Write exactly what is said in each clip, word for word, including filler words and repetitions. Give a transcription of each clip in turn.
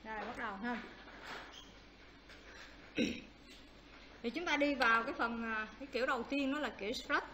Rồi bắt đầu ha. Thì chúng ta đi vào cái phần cái kiểu đầu tiên, đó là kiểu struct.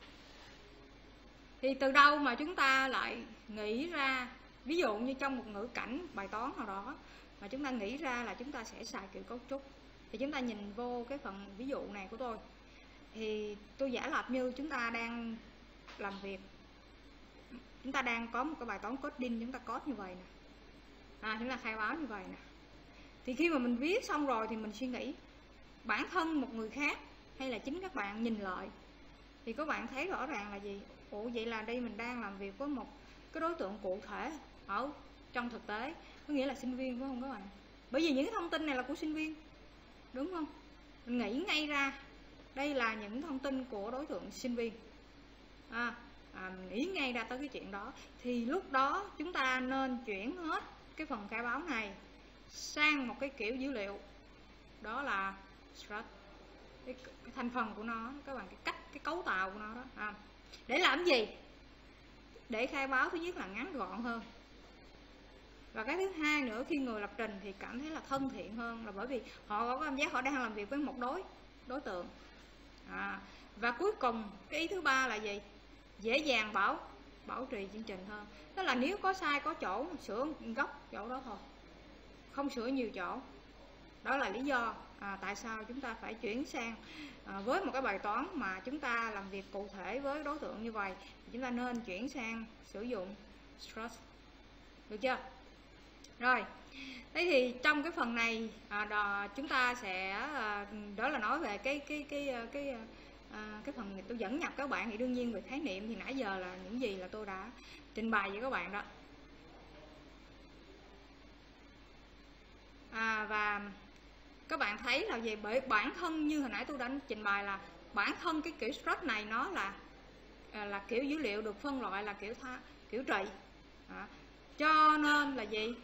Thì từ đâu mà chúng ta lại nghĩ ra, ví dụ như trong một ngữ cảnh bài toán nào đó mà chúng ta nghĩ ra là chúng ta sẽ xài kiểu cấu trúc. Thì chúng ta nhìn vô cái phần ví dụ này của tôi, thì tôi giả lập như chúng ta đang làm việc, chúng ta đang có một cái bài toán coding, chúng ta code như vậy nè, à, chúng ta khai báo như vậy nè. Thì khi mà mình viết xong rồi thì mình suy nghĩ bản thân một người khác hay là chính các bạn nhìn lại thì các bạn thấy rõ ràng là gì? Ủa vậy là đây mình đang làm việc với một cái đối tượng cụ thể ở trong thực tế, có nghĩa là sinh viên, phải không các bạn? Bởi vì những cái thông tin này là của sinh viên, đúng không? Mình nghĩ ngay ra đây là những thông tin của đối tượng sinh viên, à, à, mình nghĩ ngay ra tới cái chuyện đó. Thì lúc đó chúng ta nên chuyển hết cái phần khai báo này sang một cái kiểu dữ liệu, đó là struct, cái, cái thành phần của nó, các bạn, cái cách, cái cấu tạo của nó đó. À, để làm gì? Để khai báo thứ nhất là ngắn gọn hơn, và cái thứ hai nữa, khi người lập trình thì cảm thấy là thân thiện hơn, là bởi vì họ có cảm giác họ đang làm việc với một đối đối tượng. À, và cuối cùng cái ý thứ ba là gì? Dễ dàng bảo bảo trì chương trình hơn. Tức là nếu có sai có chỗ, sửa gốc chỗ đó thôi, không sửa nhiều chỗ. Đó là lý do à, tại sao chúng ta phải chuyển sang à, với một cái bài toán mà chúng ta làm việc cụ thể với đối tượng như vậy, chúng ta nên chuyển sang sử dụng struct, được chưa? Rồi, thế thì trong cái phần này à, đó, chúng ta sẽ à, đó là nói về cái cái cái cái cái, à, cái phần tôi dẫn nhập các bạn. Thì đương nhiên về khái niệm thì nãy giờ là những gì là tôi đã trình bày với các bạn đó. À, và các bạn thấy là về bởi bản thân như hồi nãy tôi đã trình bày là bản thân cái kiểu struct này nó là là kiểu dữ liệu được phân loại là kiểu tha, kiểu trị. À, cho nên là gì?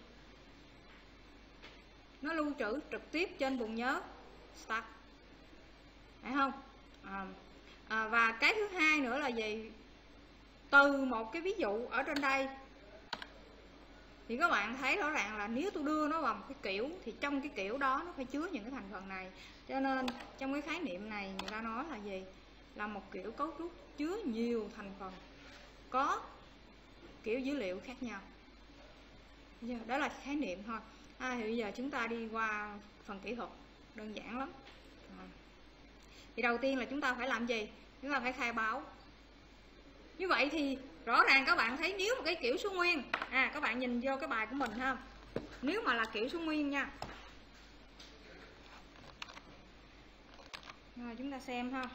Nó lưu trữ trực tiếp trên vùng nhớ stack, phải không? À, à, và cái thứ hai nữa là gì? Từ một cái ví dụ ở trên đây thì các bạn thấy rõ ràng là nếu tôi đưa nó vào một cái kiểu thì trong cái kiểu đó nó phải chứa những cái thành phần này. Cho nên trong cái khái niệm này người ta nói là gì? Là một kiểu cấu trúc chứa nhiều thành phần, có kiểu dữ liệu khác nhau. Đó là khái niệm thôi. À, thì bây giờ chúng ta đi qua phần kỹ thuật, đơn giản lắm. À, thì đầu tiên là chúng ta phải làm gì? Chúng ta phải khai báo. Như vậy thì rõ ràng các bạn thấy nếu một cái kiểu số nguyên, à các bạn nhìn vô cái bài của mình ha, nếu mà là kiểu số nguyên nha, rồi chúng ta xem ha.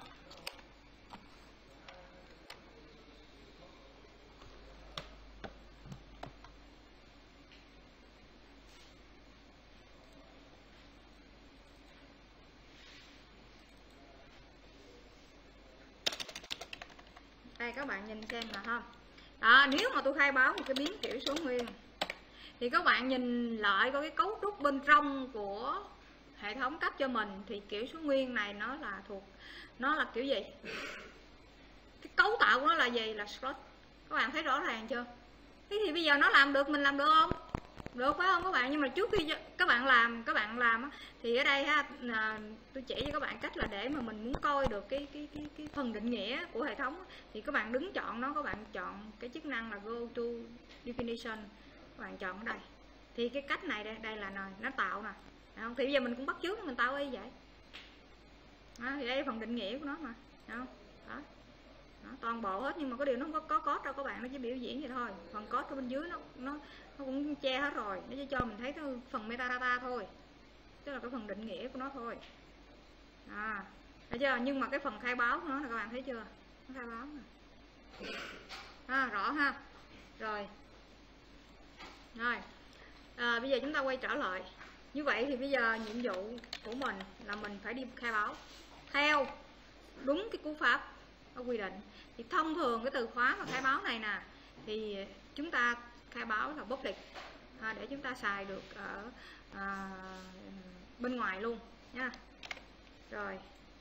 Đây các bạn nhìn xem là ha. Đó, nếu mà tôi khai báo một cái biến kiểu số nguyên thì các bạn nhìn lại coi cái cấu trúc bên trong của hệ thống cấp cho mình thì kiểu số nguyên này nó là thuộc, nó là kiểu gì? Cái cấu tạo của nó là gì? Là struct. Các bạn thấy rõ ràng chưa? Thế thì bây giờ nó làm được, mình làm được không? Được phải không các bạn? Nhưng mà trước khi các bạn làm, các bạn làm thì ở đây ha, là tôi chỉ cho các bạn cách là để mà mình muốn coi được cái cái cái cái phần định nghĩa của hệ thống thì các bạn đứng chọn nó, các bạn chọn cái chức năng là go to definition, các bạn chọn ở đây. Thì cái cách này đây, đây là này, nó tạo nè. Không? Thì bây giờ mình cũng bắt chước mình tạo y vậy. Đó, thì đây là phần định nghĩa của nó mà, không? Đó. Đó, toàn bộ hết, nhưng mà có điều nó không có có code đâu các bạn, nó chỉ biểu diễn vậy thôi. Phần code ở bên dưới nó nó nó cũng che hết rồi, nó chỉ cho mình thấy cái phần metadata thôi, tức là cái phần định nghĩa của nó thôi. À, thấy chưa? Nhưng mà cái phần khai báo của nó là các bạn thấy chưa? Nó khai báo nè. À, rõ ha. Rồi. Rồi. À, bây giờ chúng ta quay trở lại. Như vậy thì bây giờ nhiệm vụ của mình là mình phải đi khai báo theo đúng cái cú pháp có quy định. Thì thông thường cái từ khóa mà khai báo này nè thì chúng ta khai báo là public, à, để chúng ta xài được ở à, bên ngoài luôn nha. Rồi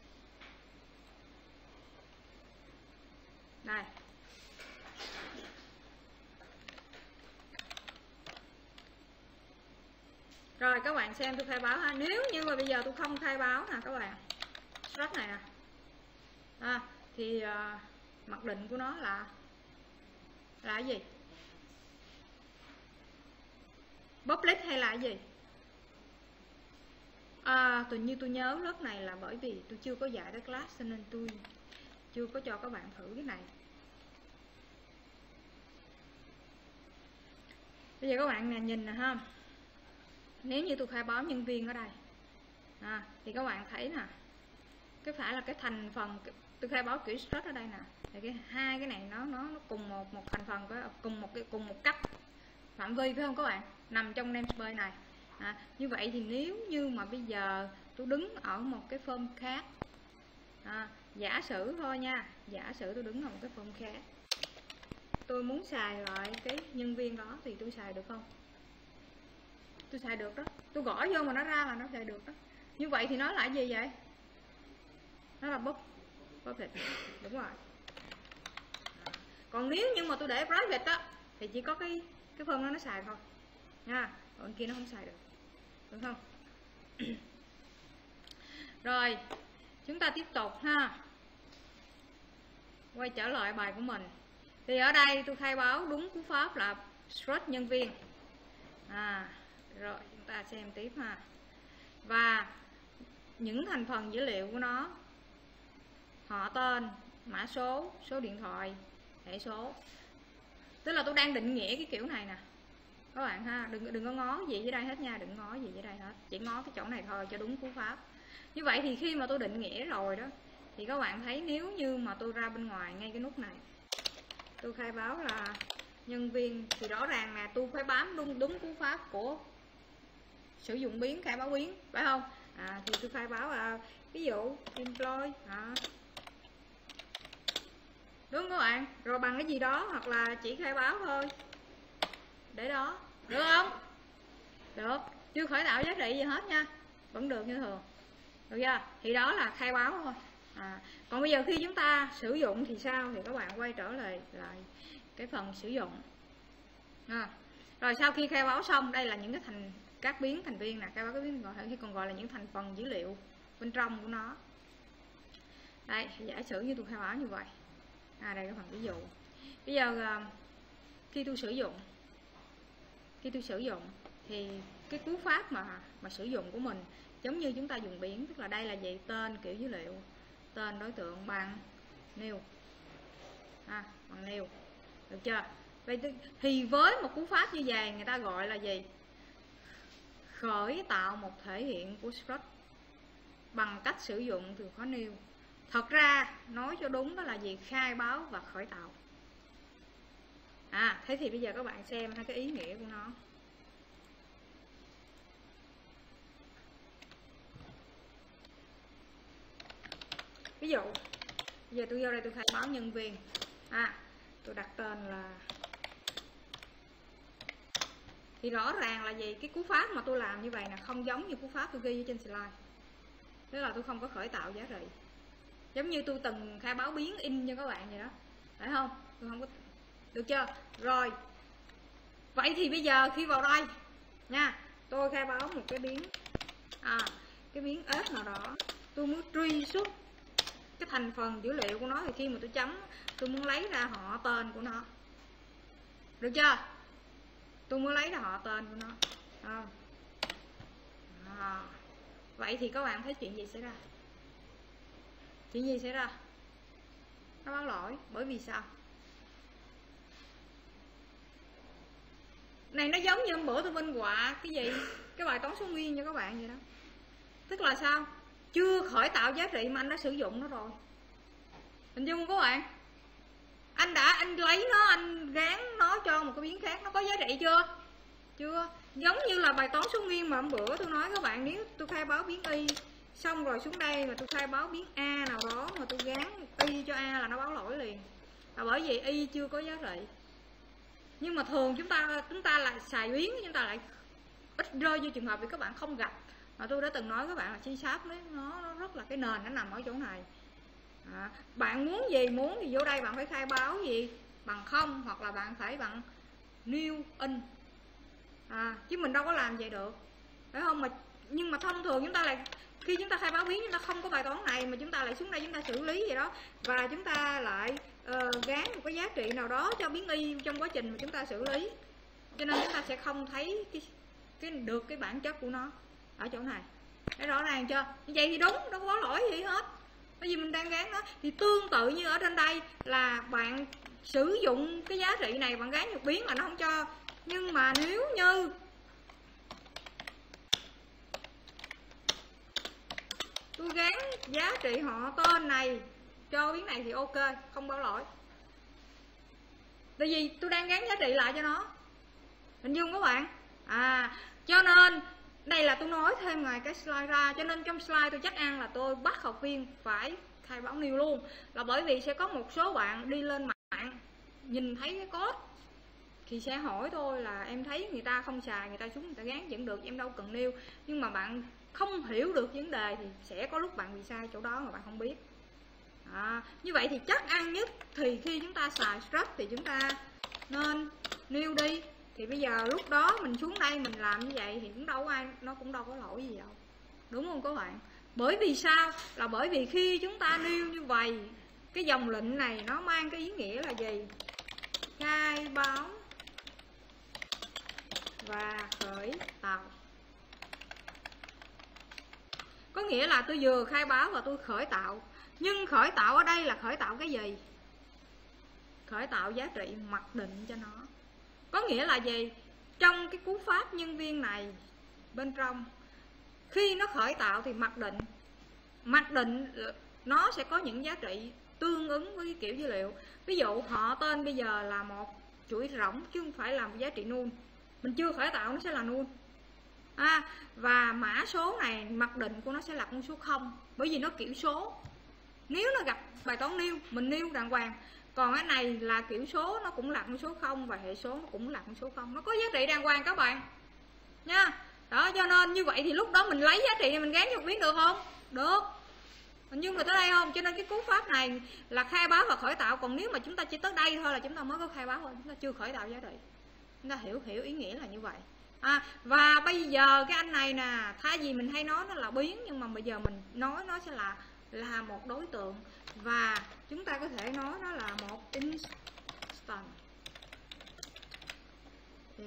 đây, Rồi các bạn xem tôi khai báo ha. Nếu như mà bây giờ tôi không khai báo nè các bạn, strut này nè, à, thì uh, mặc định của nó là là cái gì? Public hay là cái gì? À, tự nhiên tôi nhớ lớp này là bởi vì tôi chưa có dạy tới class cho nên tôi chưa có cho các bạn thử cái này. Bây giờ các bạn nè, nhìn nè ha, nếu như tôi khai báo nhân viên ở đây à, thì các bạn thấy nè, cái phải là cái thành phần tôi khai báo kiểu strut ở đây nè, thì cái hai cái này nó nó nó cùng một một thành phần, với cùng một cái cùng một cấp phạm vi phải không các bạn, nằm trong namespace này. À, như vậy thì nếu như mà bây giờ tôi đứng ở một cái form khác, à, giả sử thôi nha, giả sử tôi đứng ở một cái form khác, tôi muốn xài lại cái nhân viên đó thì tôi xài được không? Tôi xài được đó, tôi gõ vô mà nó ra là nó xài được đó. Như vậy thì nó là gì vậy? Nó là búp public, đúng rồi. Còn nếu như mà tôi để private á thì chỉ có cái cái form đó nó xài thôi nha, còn kia nó không xài được, đúng không? Rồi chúng ta tiếp tục ha, quay trở lại bài của mình. Thì ở đây tôi khai báo đúng cú pháp là strut nhân viên. À, rồi chúng ta xem tiếp ha. Và những thành phần dữ liệu của nó, họ tên, mã số, số điện thoại, hệ số. Tức là tôi đang định nghĩa cái kiểu này nè các bạn ha, đừng đừng có ngó gì dưới đây hết nha, đừng ngó gì dưới đây hết, chỉ ngó cái chỗ này thôi cho đúng cú pháp. Như vậy thì khi mà tôi định nghĩa rồi đó, thì các bạn thấy nếu như mà tôi ra bên ngoài ngay cái nút này, tôi khai báo là nhân viên, thì rõ ràng là tôi phải bám đúng đúng cú pháp của sử dụng biến, khai báo biến, phải không? À, thì tôi khai báo là ví dụ employee, à, đúng các bạn, rồi bằng cái gì đó, hoặc là chỉ khai báo thôi để đó, được không? Được, chưa khởi tạo giá trị gì hết nha, vẫn được như thường, được chưa? Thì đó là khai báo thôi. À, còn bây giờ khi chúng ta sử dụng thì sao? Thì các bạn quay trở lại lại cái phần sử dụng. À, rồi sau khi khai báo xong, đây là những cái thành các biến thành viên nè, khai báo các biến gọi hay còn gọi là những thành phần dữ liệu bên trong của nó. Đây, giả sử như tôi khai báo như vậy. À, đây là phần ví dụ. Bây giờ khi tôi sử dụng khi tôi sử dụng thì cái cú pháp mà mà sử dụng của mình giống như chúng ta dùng biến, tức là đây là gì? Tên kiểu dữ liệu, tên đối tượng bằng new, à, bằng new, được chưa? Vậy thì với một cú pháp như vậy người ta gọi là gì? Khởi tạo một thể hiện của strut bằng cách sử dụng từ khóa new. Thật ra nói cho đúng đó là gì? Khai báo và khởi tạo. À, thế thì bây giờ các bạn xem hai cái ý nghĩa của nó. Ví dụ bây giờ tôi vô đây tôi khai báo nhân viên, à, tôi đặt tên là, thì rõ ràng là gì? Cái cú pháp mà tôi làm như vậy là không giống như cú pháp tôi ghi ở trên slide, tức là tôi không có khởi tạo giá trị, giống như tôi từng khai báo biến in cho các bạn vậy đó, phải không? Tôi không có, được chưa? Rồi vậy thì bây giờ khi vào đây nha, tôi khai báo một cái biến, à, cái biến s nào đó, tôi muốn truy xuất cái thành phần dữ liệu của nó, thì khi mà tôi chấm, tôi muốn lấy ra họ tên của nó, được chưa? Tôi muốn lấy ra họ tên của nó. À. À. Vậy thì các bạn thấy chuyện gì xảy ra? Chuyện gì xảy ra? Nó báo lỗi, bởi vì sao? Này nó giống như hôm bữa tôi minh họa cái gì? Cái bài toán số nguyên cho các bạn vậy đó. Tức là sao? Chưa khởi tạo giá trị mà anh đã sử dụng nó rồi. Hình dung không các bạn? Anh đã anh lấy nó, anh gán nó cho một cái biến khác, nó có giá trị chưa? Chưa. Giống như là bài toán số nguyên mà hôm bữa tôi nói các bạn, nếu tôi khai báo biến y xong rồi xuống đây mà tôi khai báo biến a nào đó mà tôi gán y cho a là nó báo lỗi liền, là bởi vì y chưa có giá trị. Nhưng mà thường chúng ta chúng ta lại xài biến, chúng ta lại ít rơi vô trường hợp vì các bạn không gặp, mà tôi đã từng nói các bạn là C sharp nó, nó rất là cái nền nó nằm ở chỗ này. À, bạn muốn gì, muốn thì vô đây bạn phải khai báo gì bằng không, hoặc là bạn phải bằng new in, à, chứ mình đâu có làm vậy được. phải không? Mà nhưng mà thông thường chúng ta lại khi chúng ta khai báo biến chúng ta không có bài toán này mà chúng ta lại xuống đây chúng ta xử lý gì đó và chúng ta lại uh, gán một cái giá trị nào đó cho biến y trong quá trình mà chúng ta xử lý, cho nên chúng ta sẽ không thấy cái, cái được cái bản chất của nó ở chỗ này. Để rõ ràng chưa? Như vậy thì đúng, đâu có lỗi gì hết, bởi vì mình đang gán nó. Thì tương tự như ở trên đây là bạn sử dụng cái giá trị này, bạn gán một biến là nó không cho. Nhưng mà nếu như tôi gán giá trị họ tên này cho biến này thì ok, không báo lỗi. Tại vì tôi đang gán giá trị lại cho nó, hình dung các bạn. À, cho nên đây là tôi nói thêm ngoài cái slide ra, cho nên trong slide tôi chắc ăn là tôi bắt học viên phải khai báo new luôn, là bởi vì sẽ có một số bạn đi lên mạng nhìn thấy cái code thì sẽ hỏi tôi là em thấy người ta không xài, người ta xuống người ta gán vẫn được, em đâu cần new. Nhưng mà bạn không hiểu được vấn đề thì sẽ có lúc bạn bị sai chỗ đó mà bạn không biết. À, như vậy thì chắc ăn nhất thì khi chúng ta xài struct thì chúng ta nên new đi. Thì bây giờ lúc đó mình xuống đây mình làm như vậy thì cũng đâu có ai, nó cũng đâu có lỗi gì đâu, đúng không các bạn? Bởi vì sao? Là bởi vì khi chúng ta nêu như vậy, cái dòng lệnh này nó mang cái ý nghĩa là gì? Khai báo và khởi tạo. Có nghĩa là tôi vừa khai báo và tôi khởi tạo. Nhưng khởi tạo ở đây là khởi tạo cái gì? Khởi tạo giá trị mặc định cho nó. Có nghĩa là gì? Trong cái cú pháp nhân viên này bên trong, khi nó khởi tạo thì mặc định mặc định nó sẽ có những giá trị tương ứng với cái kiểu dữ liệu. Ví dụ họ tên bây giờ là một chuỗi rỗng chứ không phải là một giá trị null, mình chưa khởi tạo nó sẽ là null. À, và mã số này mặc định của nó sẽ là con số không, bởi vì nó kiểu số. Nếu nó gặp bài toán nêu, mình nêu đàng hoàng. Còn cái này là kiểu số, nó cũng là con số không, và hệ số nó cũng là con số không, nó có giá trị đàng hoàng các bạn nha. Đó, cho nên như vậy thì lúc đó mình lấy giá trị này mình gán cho biến được không? Được. Hình dung được tới đây không? Cho nên cái cú pháp này là khai báo và khởi tạo. Còn nếu mà chúng ta chỉ tới đây thôi là chúng ta mới có khai báo thôi, chúng ta chưa khởi tạo giá trị. Chúng ta hiểu hiểu ý nghĩa là như vậy. À, và bây giờ cái anh này nè, thay vì mình hay nói nó là biến, nhưng mà bây giờ mình nói nó sẽ là là một đối tượng, và chúng ta có thể nói nó là một instance. Thì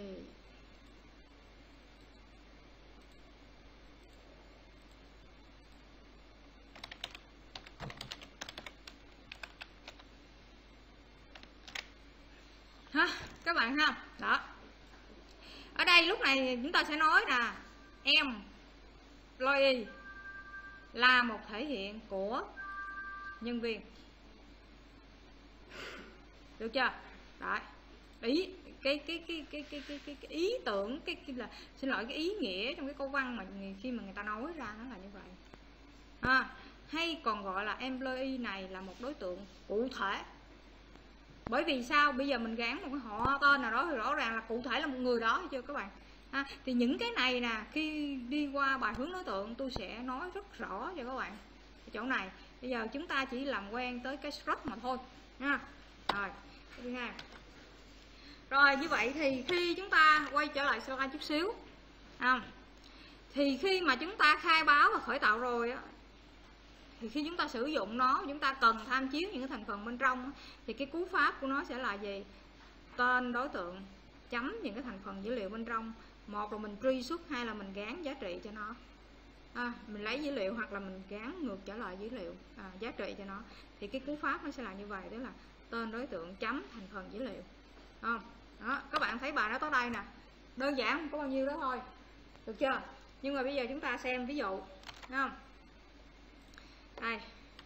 ha, các bạn ha. Đó. Ở đây lúc này chúng ta sẽ nói là em employee là một thể hiện của nhân viên. Được chưa? Đấy. Ý cái cái cái cái cái cái cái, cái ý tưởng cái, cái là xin lỗi cái ý nghĩa trong cái câu văn mà khi mà người ta nói ra nó là như vậy. À, hay còn gọi là employee này là một đối tượng cụ thể. Bởi vì sao? Bây giờ mình gán một cái họ tên nào đó thì rõ ràng là cụ thể là một người đó, chưa các bạn? À, thì những cái này nè, khi đi qua bài hướng đối tượng tôi sẽ nói rất rõ cho các bạn cái chỗ này. Bây giờ chúng ta chỉ làm quen tới cái struct mà thôi nha. Rồi, thứ hai. Rồi như vậy thì khi chúng ta quay trở lại slide chút xíu, à, thì khi mà chúng ta khai báo và khởi tạo rồi á, thì khi chúng ta sử dụng nó, chúng ta cần tham chiếu những cái thành phần bên trong, thì cái cú pháp của nó sẽ là gì? Tên đối tượng chấm những cái thành phần dữ liệu bên trong. Một là mình truy xuất, hai là mình gán giá trị cho nó. À, mình lấy dữ liệu hoặc là mình gán ngược trở lại dữ liệu, à, giá trị cho nó. Thì cái cú pháp nó sẽ là như vậy, đó là tên đối tượng chấm thành phần dữ liệu. Không? Đó, các bạn thấy bài nó tới đây nè, đơn giản không có bao nhiêu đó thôi, được chưa? Nhưng mà bây giờ chúng ta xem ví dụ, thấy không? Đây.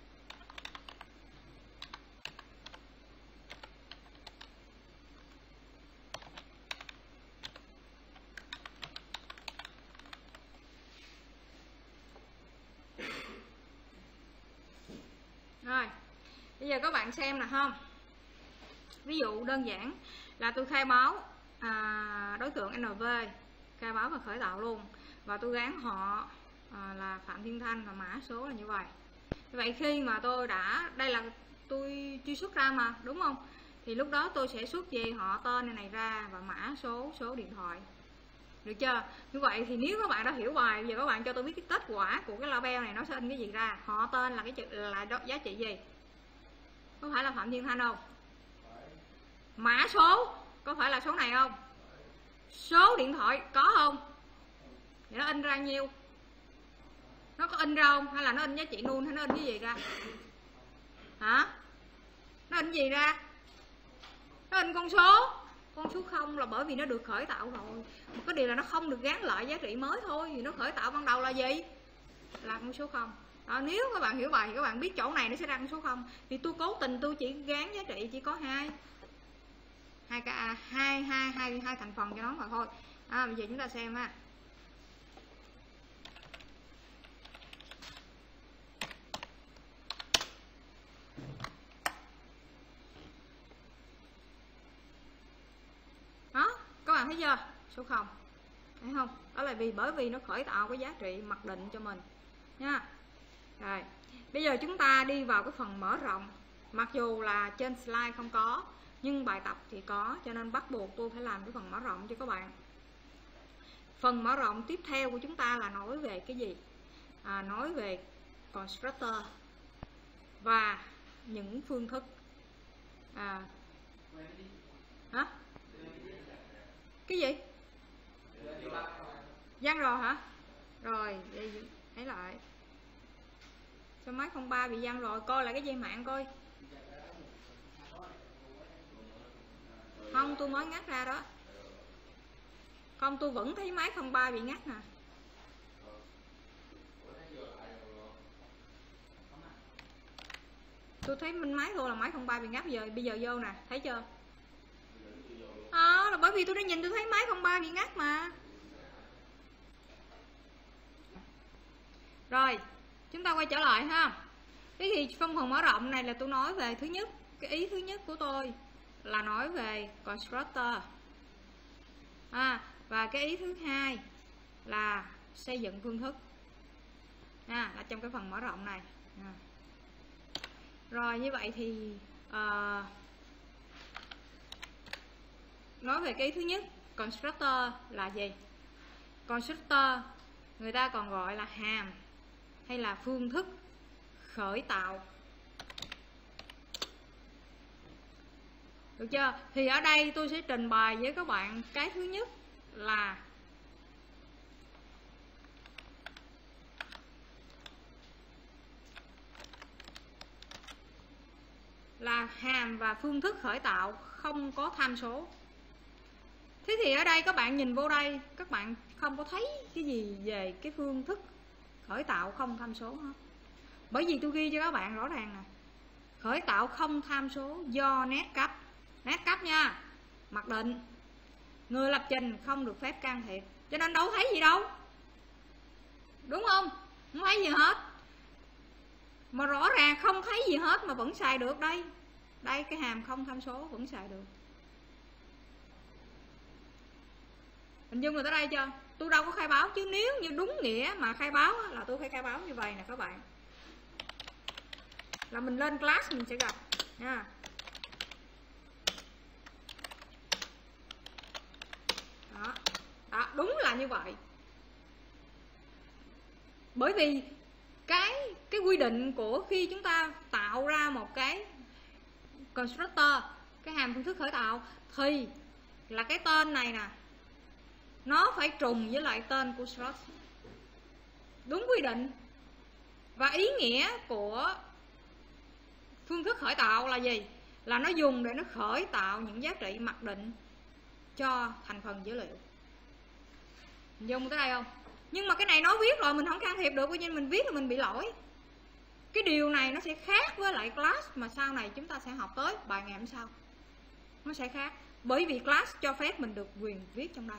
Rồi, bây giờ các bạn xem nè không? Ví dụ đơn giản là tôi khai báo à, đối tượng en vê, khai báo và khởi tạo luôn, và tôi gán họ à, là Phạm Thiên Thanh và mã số là như vậy. Vậy khi mà tôi đã, đây là tôi truy xuất ra mà, đúng không? Thì lúc đó tôi sẽ xuất về họ tên này, này ra và mã số, số điện thoại. Được chưa? Như vậy thì nếu các bạn đã hiểu bài, giờ các bạn cho tôi biết cái kết quả của cái label này nó sẽ in cái gì ra. Họ tên là cái chữ là giá trị gì? Có phải là Phạm Thiên Thanh không? Mã số có phải là số này không? Số điện thoại có không? Thì nó in ra nhiêu? Nó có in ra không? Hay là nó in giá trị null hay nó in cái gì ra? Hả? Nó in gì ra? Nó in con số. Con số không là bởi vì nó được khởi tạo rồi. Một cái điều là nó không được gán lại giá trị mới thôi. Vì nó khởi tạo ban đầu là gì? Là con số không. Đó, nếu các bạn hiểu bài thì các bạn biết chỗ này nó sẽ ra con số không. Thì tôi cố tình tôi chỉ gán giá trị chỉ có hai hai cả hai hai hai hai thành phần cho nó mà thôi. À, bây giờ chúng ta xem ha. Đó, các bạn thấy chưa? Số không. Thấy không? Đó là vì bởi vì nó khởi tạo cái giá trị mặc định cho mình nha. Rồi, bây giờ chúng ta đi vào cái phần mở rộng. Mặc dù là trên slide không có, nhưng bài tập thì có, cho nên bắt buộc tôi phải làm cái phần mở rộng cho các bạn. Phần mở rộng tiếp theo của chúng ta là nói về cái gì? À, nói về constructor và những phương thức. À, hả? Cái gì? Văn rồi hả? Rồi, vậy thấy lại. Số máy không ba bị văn rồi, coi lại cái dây mạng coi. Không, tôi mới ngắt ra đó. Không, tôi vẫn thấy máy không ba bị ngắt nè. Tôi thấy minh máy thôi là máy không ba bị ngắt. Bây giờ bây giờ vô nè, thấy chưa? À, là bởi vì tôi đã nhìn tôi thấy máy không ba bị ngắt mà. Rồi, chúng ta quay trở lại ha. Thế thì trong phần mở rộng này là tôi nói về thứ nhất, cái ý thứ nhất của tôi là nói về constructor. À, và cái ý thứ hai là xây dựng phương thức. À, là trong cái phần mở rộng này. À. Rồi như vậy thì uh, nói về cái ý thứ nhất, constructor là gì? Constructor người ta còn gọi là hàm hay là phương thức khởi tạo. Được chưa? Thì ở đây tôi sẽ trình bày với các bạn cái thứ nhất là là hàm và phương thức khởi tạo không có tham số. Thế thì ở đây các bạn nhìn vô đây, các bạn không có thấy cái gì về cái phương thức khởi tạo không tham số hết. Bởi vì tôi ghi cho các bạn rõ ràng nè. Khởi tạo không tham số do nét cấp. Nét cấp nha, mặc định. Người lập trình không được phép can thiệp. Cho nên đâu thấy gì đâu. Đúng không? Không thấy gì hết. Mà rõ ràng không thấy gì hết mà vẫn xài được đây. Đây cái hàm không tham số vẫn xài được. Hình dung người tới đây chưa? Tôi đâu có khai báo, chứ nếu như đúng nghĩa mà khai báo là tôi phải khai báo như vậy nè các bạn. Là mình lên class mình sẽ gặp nha. Đó. Đó, đúng là như vậy. Bởi vì cái cái quy định của khi chúng ta tạo ra một cái constructor, cái hàm phương thức khởi tạo, thì là cái tên này nè nó phải trùng với lại tên của slot. Đúng quy định. Và ý nghĩa của phương thức khởi tạo là gì? Là nó dùng để nó khởi tạo những giá trị mặc định cho thành phần dữ liệu. Mình dùng tới đây không? Nhưng mà cái này nó viết rồi mình không can thiệp được, coi như mình viết là mình bị lỗi. Cái điều này nó sẽ khác với lại class mà sau này chúng ta sẽ học tới bài ngày hôm sau. Nó sẽ khác. Bởi vì class cho phép mình được quyền viết trong đây.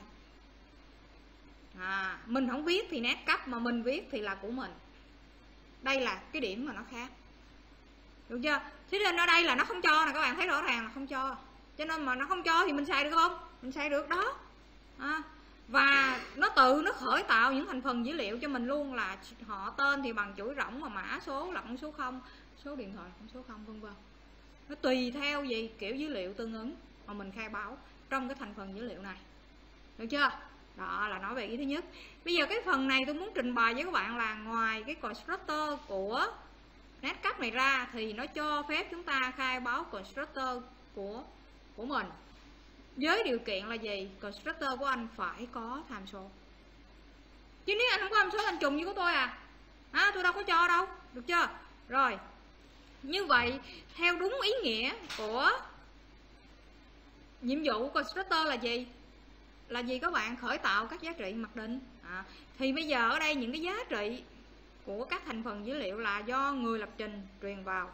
À, mình không viết thì nét cấp, mà mình viết thì là của mình. Đây là cái điểm mà nó khác. Được chưa? Thế nên ở đây là nó không cho nè, các bạn thấy rõ ràng là không cho. Cho nên mà nó không cho thì mình xài được không? Mình xài được đó. À, và nó tự nó khởi tạo những thành phần dữ liệu cho mình luôn, là họ tên thì bằng chuỗi rỗng, mà mã số là con số không, số điện thoại con số không, vân vân. Nó tùy theo gì kiểu dữ liệu tương ứng mà mình khai báo trong cái thành phần dữ liệu này. Được chưa? Đó là nói về ý thứ nhất. Bây giờ cái phần này tôi muốn trình bày với các bạn là ngoài cái constructor của Netcap này ra thì nó cho phép chúng ta khai báo constructor của của mình với điều kiện là gì? Constructor của anh phải có tham số. Chứ nếu anh không có tham số anh trùng như của tôi à, à tôi đâu có cho đâu, được chưa? Rồi, như vậy theo đúng ý nghĩa của nhiệm vụ của constructor là gì? Là gì các bạn? Khởi tạo các giá trị mặc định. À, thì bây giờ ở đây những cái giá trị của các thành phần dữ liệu là do người lập trình truyền vào.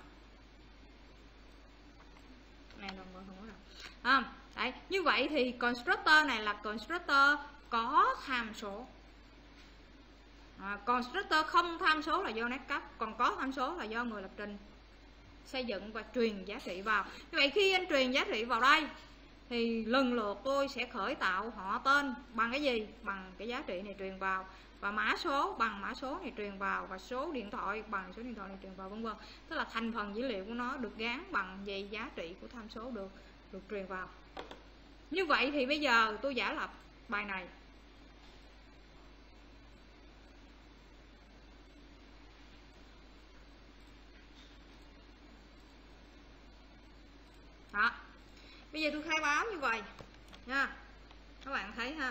Này đồng không có đâu. À, đấy, như vậy thì constructor này là constructor có tham số. À, constructor không tham số là do Netcap, còn có tham số là do người lập trình xây dựng và truyền giá trị vào. Như vậy khi anh truyền giá trị vào đây thì lần lượt tôi sẽ khởi tạo họ tên bằng cái gì? Bằng cái giá trị này truyền vào, và mã số bằng mã số này truyền vào, và số điện thoại bằng số điện thoại này truyền vào, vân vân. Tức là thành phần dữ liệu của nó được gắn bằng gì? Giá trị của tham số được được truyền vào. Như vậy thì bây giờ tôi giả lập bài này. Đó. Bây giờ tôi khai báo như vậy nha, các bạn thấy ha.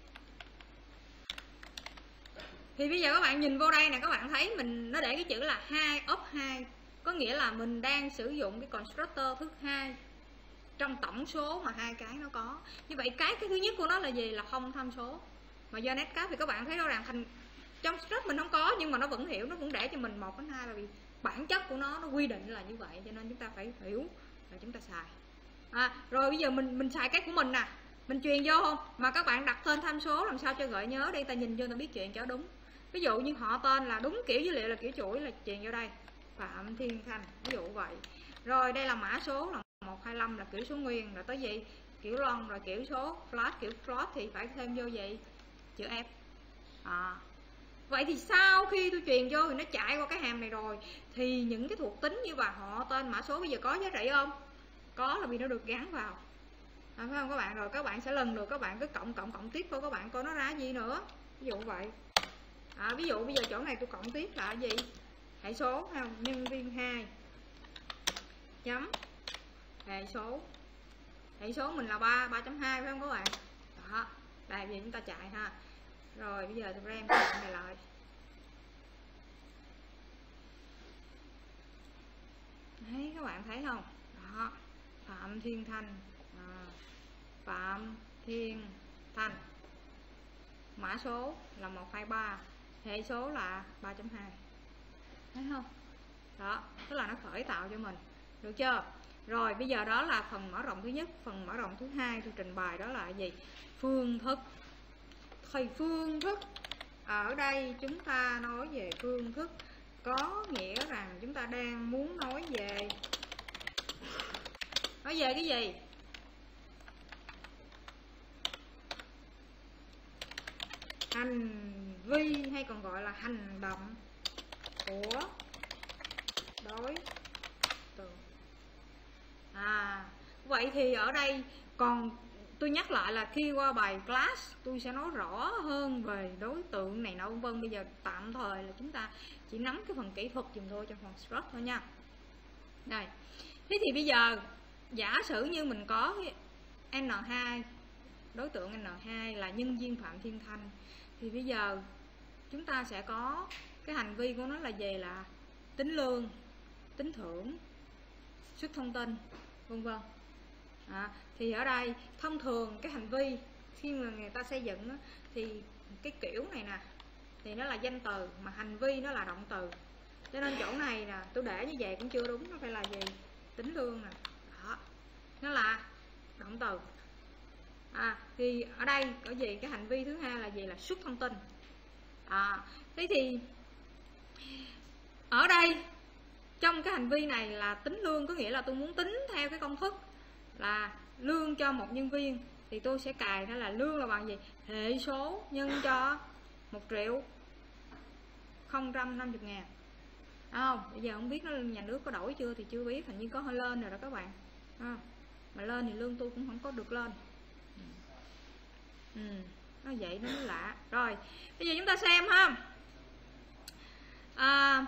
Thì bây giờ các bạn nhìn vô đây nè, các bạn thấy mình nó để cái chữ là hai of hai, có nghĩa là mình đang sử dụng cái constructor thứ hai trong tổng số mà hai cái nó có. Như vậy cái cái thứ nhất của nó là gì? Là không tham số. Mà do Netcap thì các bạn thấy rõ ràng thành trong struct mình không có, nhưng mà nó vẫn hiểu, nó vẫn để cho mình một đến hai, là vì bản chất của nó nó quy định là như vậy, cho nên chúng ta phải hiểu và chúng ta xài. À, rồi bây giờ mình mình xài cái của mình nè, mình truyền vô không, mà các bạn đặt tên tham số làm sao cho gợi nhớ đi, ta nhìn vô ta biết chuyện cho đúng. Ví dụ như họ tên là đúng kiểu dữ liệu là kiểu chuỗi là truyền vô đây Phạm Thiên Thanh, ví dụ vậy. Rồi đây là mã số là một hai lăm là kiểu số nguyên, rồi tới gì kiểu long, rồi kiểu số flat, kiểu float thì phải thêm vô gì chữ F. À, vậy thì sau khi tôi truyền vô thì nó chạy qua cái hàm này rồi, thì những cái thuộc tính như bà họ tên mã số bây giờ có giá trị không? Có, là vì nó được gắn vào, à, phải không các bạn? Rồi các bạn sẽ lần lượt các bạn cứ cộng cộng cộng tiếp thôi, các bạn coi nó ra gì nữa, ví dụ vậy. À, ví dụ bây giờ chỗ này tôi cộng tiếp là gì? Hệ số, hay không? Nhân viên hai chấm hệ số, hệ số mình là ba, ba chấm hai phải không các bạn? Đó, đây bây giờ chúng ta chạy ha. Rồi bây giờ tôi rem cái đoạn này lại. Đấy, các bạn thấy không? Đó, Phạm Thiên Thanh, à, Phạm Thiên Thanh, mã số là một hai ba, hệ số là ba chấm hai, thấy không? Đó, tức là nó khởi tạo cho mình, được chưa? Rồi bây giờ đó là phần mở rộng thứ nhất. Phần mở rộng thứ hai tôi trình bày đó là gì? Phương thức. Thì phương thức ở đây chúng ta nói về phương thức, có nghĩa rằng chúng ta đang muốn nói về nói về cái gì? Hành vi, hay còn gọi là hành động của đối tượng. À, vậy thì ở đây còn tôi nhắc lại là khi qua bài class tôi sẽ nói rõ hơn về đối tượng này nọ vân. Bây giờ tạm thời là chúng ta chỉ nắm cái phần kỹ thuật dùm thôi, trong phần struct thôi nha. Đây, thế thì bây giờ giả sử như mình có N hai, đối tượng N hai là nhân viên Phạm Thiên Thanh, thì bây giờ chúng ta sẽ có cái hành vi của nó là gì? Là tính lương, tính thưởng, xuất thông tin, vân vân. À, thì ở đây thông thường cái hành vi khi mà người ta xây dựng đó, thì cái kiểu này nè thì nó là danh từ, mà hành vi nó là động từ, cho nên chỗ này nè tôi để như vậy cũng chưa đúng, nó phải là gì? Tính lương nè, đó, nó là động từ. À, thì ở đây có gì? Cái hành vi thứ hai là gì? Là xuất thông tin. À, thế thì ở đây trong cái hành vi này là tính lương, có nghĩa là tôi muốn tính theo cái công thức là lương cho một nhân viên, thì tôi sẽ cài đó là lương là bằng gì? Hệ số nhân cho một triệu không trăm năm mươi ngàn. Đúng không? Bây giờ không biết nó nhà nước có đổi chưa thì chưa biết, hình như có hơi lên rồi đó các bạn. À, mà lên thì lương tôi cũng không có được lên. Ừ. nó vậy nó mới lạ. Rồi bây giờ chúng ta xem ha. À,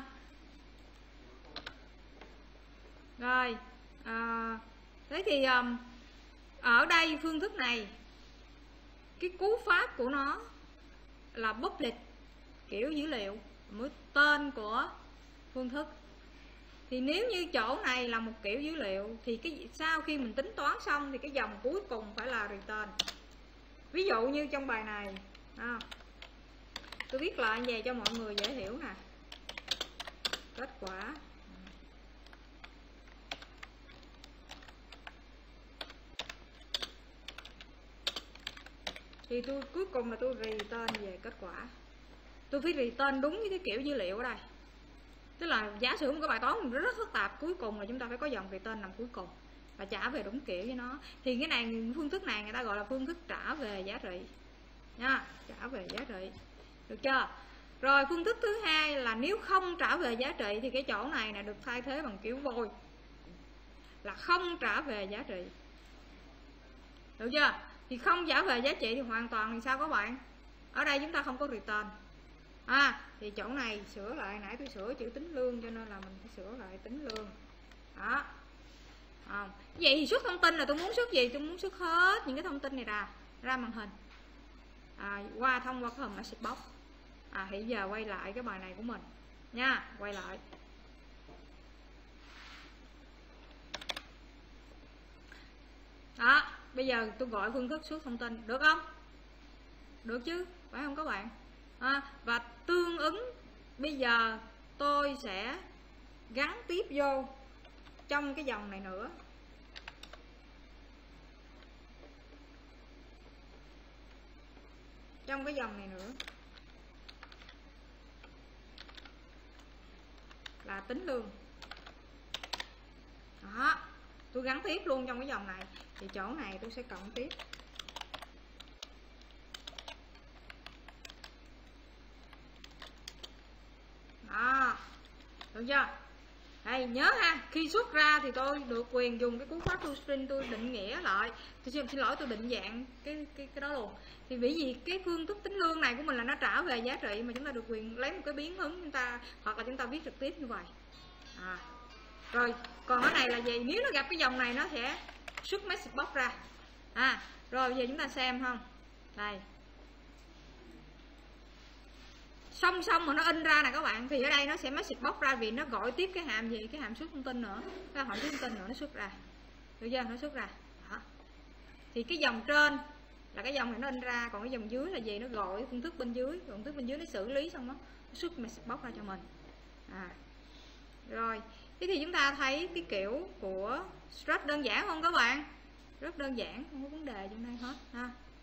rồi à, thế thì um, ở đây phương thức này cái cú pháp của nó là public kiểu dữ liệu mới tên của phương thức. Thì nếu như chỗ này là một kiểu dữ liệu thì cái sau khi mình tính toán xong thì cái dòng cuối cùng phải là return. Ví dụ như trong bài này à, tôi viết lại về cho mọi người dễ hiểu nè. Kết quả thì tôi cuối cùng là tôi return về kết quả. Tôi phải return đúng với cái kiểu dữ liệu ở đây. Tức là giả sử một cái bài toán rất phức tạp, cuối cùng là chúng ta phải có dòng return nằm cuối cùng và trả về đúng kiểu với nó. Thì cái này phương thức này người ta gọi là phương thức trả về giá trị nha, trả về giá trị, được chưa? Rồi phương thức thứ hai là nếu không trả về giá trị thì cái chỗ này là được thay thế bằng kiểu void, là không trả về giá trị, được chưa? Thì không trả về giá trị thì hoàn toàn thì sao các bạn? Ở đây chúng ta không có return. À, thì chỗ này sửa lại, nãy tôi sửa chữ tính lương cho nên là mình phải sửa lại tính lương. Đó. À, vậy thì xuất thông tin là tôi muốn xuất gì? Tôi muốn xuất hết những cái thông tin này ra ra màn hình. À, qua thông qua cái hòm message box. À, thì giờ quay lại cái bài này của mình nha, quay lại. Đó, bây giờ tôi gọi phương thức xuất thông tin, được không? Được chứ, phải không các bạn? À, và tương ứng bây giờ tôi sẽ gắn tiếp vô trong cái dòng này nữa. Trong cái dòng này nữa là tính lương. Đó, tôi gắn tiếp luôn trong cái dòng này. Thì chỗ này tôi sẽ cộng tiếp. Đó, được chưa? Đây, nhớ ha, khi xuất ra thì tôi được quyền dùng cái cú pháp toString tôi định nghĩa lại. Tôi xin, xin lỗi tôi định dạng cái cái cái đó luôn. Thì vì gì cái phương thức tính lương này của mình là nó trả về giá trị mà chúng ta được quyền lấy một cái biến hướng chúng ta, hoặc là chúng ta viết trực tiếp như vậy. À. Rồi, còn cái này là gì? Nếu nó gặp cái dòng này nó sẽ xuất message box ra. À, rồi bây giờ chúng ta xem không? Đây. Song song mà nó in ra nè các bạn, thì ở đây nó sẽ message box ra vì nó gọi tiếp cái hàm gì, cái hàm xuất thông tin nữa, cái hàm xuất thông tin nữa nó xuất ra, được chưa? Nó xuất ra. Đó. Thì cái dòng trên là cái dòng này nó in ra, còn cái dòng dưới là gì? Nó gọi phương thức bên dưới, phương thức bên dưới nó xử lý xong đó, nó xuất message box ra cho mình. À. Rồi, thế thì chúng ta thấy cái kiểu của rất đơn giản không các bạn? Rất đơn giản, không có vấn đề trong đây hết ha.